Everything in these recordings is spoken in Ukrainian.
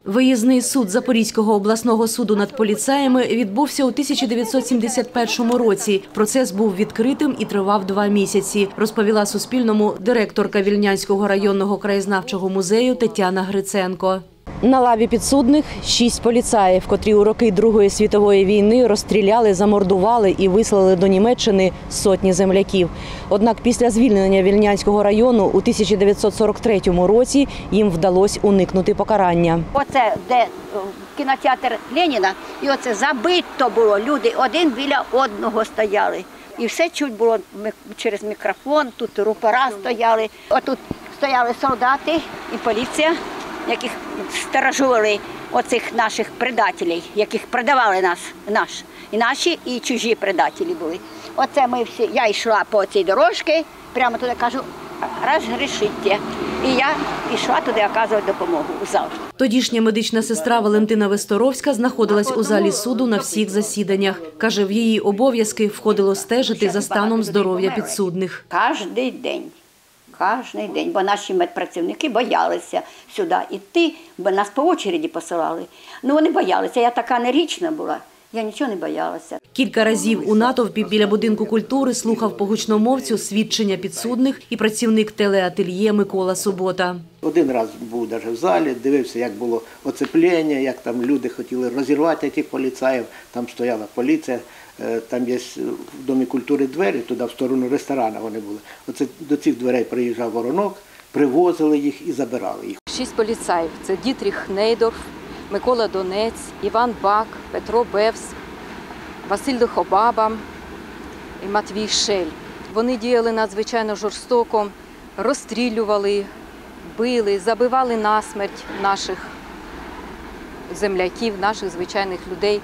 Виїзний суд Запорізького обласного суду над поліцаями відбувся у 1971 році. Процес був відкритим і тривав 2 місяці, розповіла Суспільному директорка Вільнянського районного краєзнавчого музею Тетяна Гриценко. На лаві підсудних 6 поліцаїв, котрі у роки Другої світової війни розстріляли, замордували і вислали до Німеччини сотні земляків. Однак після звільнення Вільнянського району у 1943 році їм вдалося уникнути покарання. Оце, де кінотеатр Леніна, і оце забито було, люди один біля одного стояли. І все чуть було через мікрофон, тут рупора стояли, отут стояли солдати і поліція, яких сторожували оцих наших предателів, яких продавали і наші, і чужі предателі були. Оце ми всі, я йшла по цій дорожці, прямо туди кажу, розгрішіть. І я йшла туди оказувати допомогу у зал. Тодішня медична сестра Валентина Весторовська знаходилась у залі суду на всіх засіданнях. Каже, в її обов'язки входило стежити за станом здоров'я підсудних. Кожен день, бо наші медпрацівники боялися сюди йти, бо нас по очереді посилали. Ну вони боялися, я така нерічна була, я нічого не боялася. Кілька разів у натовпі біля будинку культури слухав по гучномовцю свідчення підсудних і працівник телеательє Микола Субота. Один раз був навіть в залі, дивився, як було оцеплення, як там люди хотіли розірвати тих поліцаїв, там стояла поліція. Там є в Домі культури двері, туди в сторону ресторану вони були. Оце до цих дверей приїжджав воронок, привозили їх і забирали їх. 6 поліцаїв – це Дітріх Нейдорф, Микола Донець, Іван Бак, Петро Бевс, Василь Дохобаба і Матвій Шель. Вони діяли надзвичайно жорстоко, розстрілювали, били, забивали насмерть наших земляків, наших звичайних людей.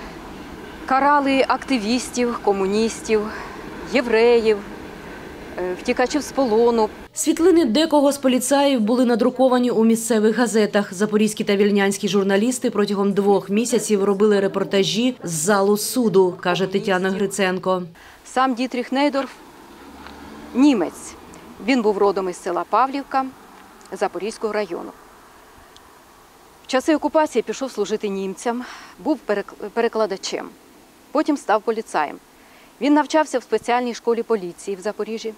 Карали активістів, комуністів, євреїв, втікачів з полону. Світлини декого з поліцаїв були надруковані у місцевих газетах. Запорізькі та вільнянські журналісти протягом 2 місяців робили репортажі з залу суду, каже Тетяна Гриценко. Сам Дітріх Нейдорф – німець. Він був родом із села Павлівка Запорізького району. В часи окупації пішов служити німцям, був перекладачем. Потім став поліцаєм. Він навчався в спеціальній школі поліції в Запоріжжі.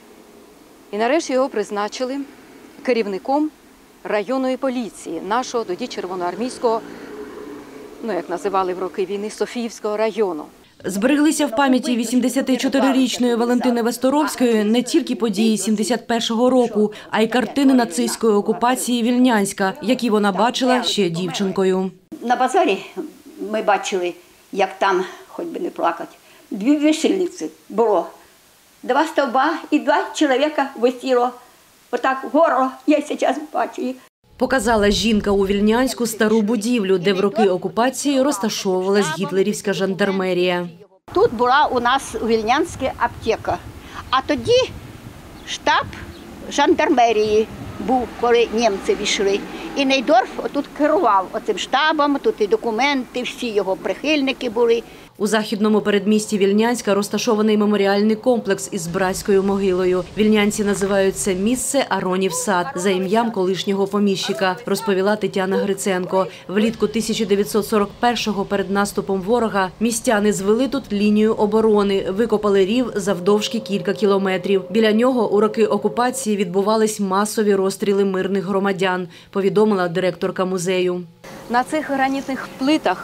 І нарешті його призначили керівником районної поліції, нашого тоді червоноармійського, як називали в роки війни, Софіївського району. Збереглися в пам'яті 84-річної Валентини Весторовської не тільки події 71-го року, а й картини нацистської окупації Вільнянська, які вона бачила ще дівчинкою. На базарі ми бачили, як там, хоч би не плакати, 2 вишельниці було. 2 стовба і 2 чоловіка висіло. Отак горло, я зараз бачу їх. Показала жінка у Вільнянську стару будівлю, де в роки окупації розташовувалась гітлерівська жандармерія. Тут була у нас у Вільнянській аптека, а тоді штаб жандармерії був, коли німці війшли. І Нейдорф тут керував оцим штабом, тут і документи, всі його прихильники були. У західному передмісті Вільнянська розташований меморіальний комплекс із братською могилою. Вільнянці називають це місце Аронів сад за ім'ям колишнього поміщика, розповіла Тетяна Гриценко. Влітку 1941-го перед наступом ворога містяни звели тут лінію оборони, викопали рів завдовжки кілька кілометрів. Біля нього у роки окупації відбувались масові розстріли мирних громадян, повідомила директорка музею. На цих гранітних плитах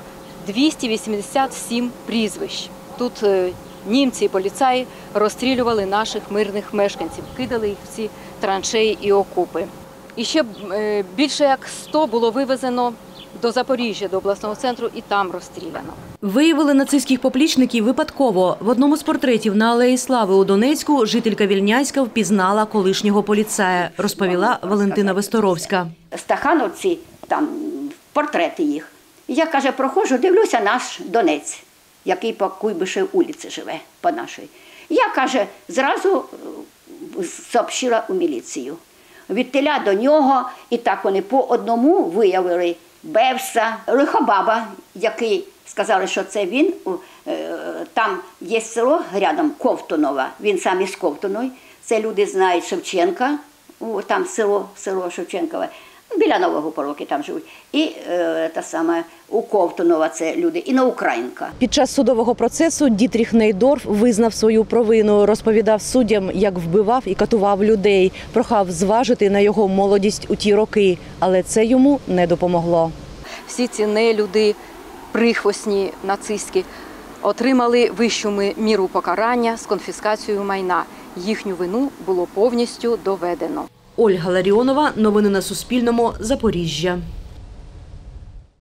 287 прізвищ. Тут німці і поліцаї розстрілювали наших мирних мешканців, кидали їх в ці траншеї і окопи. І ще більше як 100 було вивезено до Запоріжжя, до обласного центру, і там розстріляно. Виявили нацистських поплічників випадково. В одному з портретів на Алеї Слави у Донецьку жителька Вільнянська впізнала колишнього поліцая, розповіла Валентина Весторовська. Стахановці, там портрети їх. Я, каже, проходжу, дивлюся наш Донець, який по Куйбишевій вулиці живе, по нашій. Я, каже, зразу сообщила у міліцію. Відтіля до нього, і так вони по одному виявили Бевса, Лихобаба, який сказали, що це він. Там є село рядом Ковтунова, він сам із Ковтуної. Це люди знають Шевченка, там село Шевченкове. Біля Нового Пороки там живуть. І та саме у Ковтунова це люди, і Новоукраїнка. Під час судового процесу Дітріх Нейдорф визнав свою провину, розповідав суддям, як вбивав і катував людей, прохав зважити на його молодість у ті роки, але це йому не допомогло. Всі ці нелюди, прихвостні, нацистські, отримали вищу міру покарання з конфіскацією майна. Їхню вину було повністю доведено. Ольга Ларіонова. Новини на Суспільному. Запоріжжя.